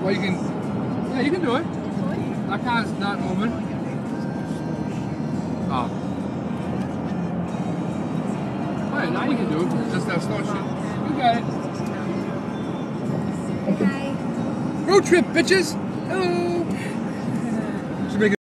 Well, you can. Yeah, you can do it. That car's not moving. Oh. Alright, now you can do it. Just that slow shit. You got it. Hi. Road trip, bitches. Hello.